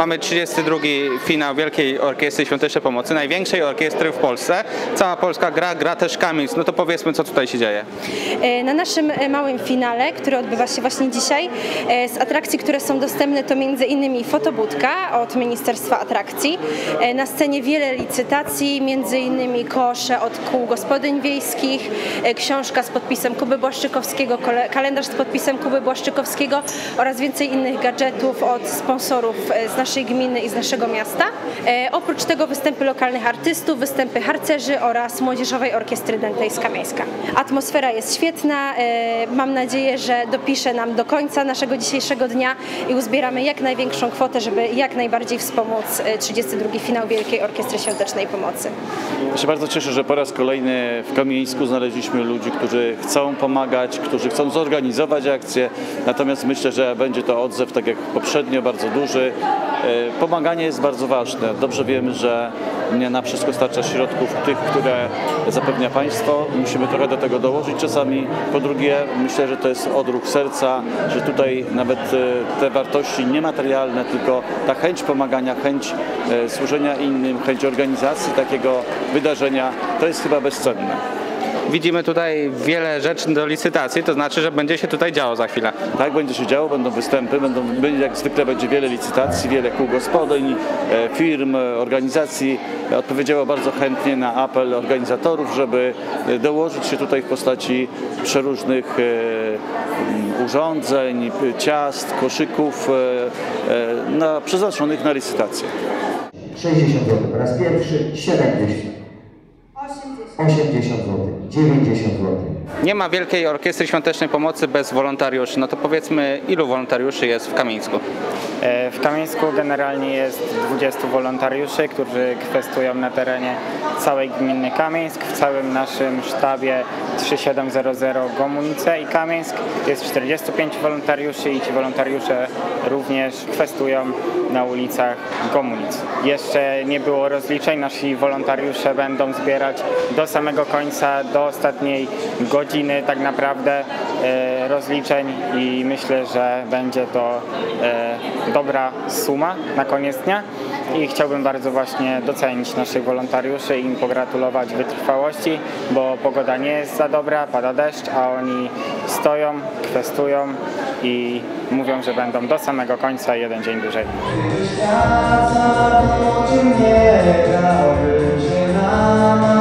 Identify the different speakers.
Speaker 1: Mamy 32. finał Wielkiej Orkiestry Świątecznej Pomocy, największej orkiestry w Polsce. Cała Polska gra też Kamińsk. No to powiedzmy, co tutaj się dzieje.
Speaker 2: Na naszym małym finale, który odbywa się właśnie dzisiaj, z atrakcji, które są dostępne, to m.in. fotobudka od Ministerstwa Atrakcji. Na scenie wiele licytacji, m.in. kosze od kół gospodyń wiejskich, książka z podpisem Kuby Błaszczykowskiego, kalendarz z podpisem Kuby Błaszczykowskiego oraz więcej innych gadżetów od sponsorów z naszej gminy i z naszego miasta. Oprócz tego występy lokalnych artystów, występy harcerzy oraz Młodzieżowej Orkiestry Dętej z Kamieńska. Atmosfera jest świetna, mam nadzieję, że dopisze nam do końca naszego dzisiejszego dnia i uzbieramy jak największą kwotę, żeby jak najbardziej wspomóc 32. finał Wielkiej Orkiestry Świątecznej Pomocy.
Speaker 3: Ja się bardzo cieszę, że po raz kolejny w Kamieńsku znaleźliśmy ludzi, którzy chcą pomagać, którzy chcą zorganizować akcję, natomiast myślę, że będzie to odzew, tak jak poprzednio, bardzo duży. Pomaganie jest bardzo ważne. Dobrze wiemy, że nie na wszystko starcza środków tych, które zapewnia państwo. Musimy trochę do tego dołożyć czasami. Po drugie, myślę, że to jest odruch serca, że tutaj nawet te wartości niematerialne, tylko ta chęć pomagania, chęć służenia innym, chęć organizacji takiego wydarzenia, to jest chyba bezcenne.
Speaker 1: Widzimy tutaj wiele rzeczy do licytacji, to znaczy, że będzie się tutaj działo za chwilę.
Speaker 3: Tak, będzie się działo, będą występy, jak zwykle będzie wiele licytacji, wiele kół gospodyń, firm, organizacji. Odpowiedziało bardzo chętnie na apel organizatorów, żeby dołożyć się tutaj w postaci przeróżnych urządzeń, ciast, koszyków przeznaczonych na licytację.
Speaker 4: 60 zł po raz pierwszy, 70. 80 zł, 90 zł.
Speaker 1: Nie ma Wielkiej Orkiestry Świątecznej Pomocy bez wolontariuszy. No to powiedzmy, ilu wolontariuszy jest w Kamieńsku?
Speaker 5: W Kamieńsku generalnie jest 20 wolontariuszy, którzy kwestują na terenie całej gminy Kamieńsk. W całym naszym sztabie 3700 Gomunice i Kamieńsk jest 45 wolontariuszy i ci wolontariusze również kwestują na ulicach Gomunic. Jeszcze nie było rozliczeń, nasi wolontariusze będą zbierać do samego końca, do ostatniej godziny tak naprawdę rozliczeń i myślę, że będzie to dobra suma na koniec dnia i chciałbym bardzo właśnie docenić naszych wolontariuszy i im pogratulować wytrwałości, bo pogoda nie jest za dobra, pada deszcz, a oni stoją, kwestują i mówią, że będą do samego końca jeden dzień dłużej.
Speaker 4: Świat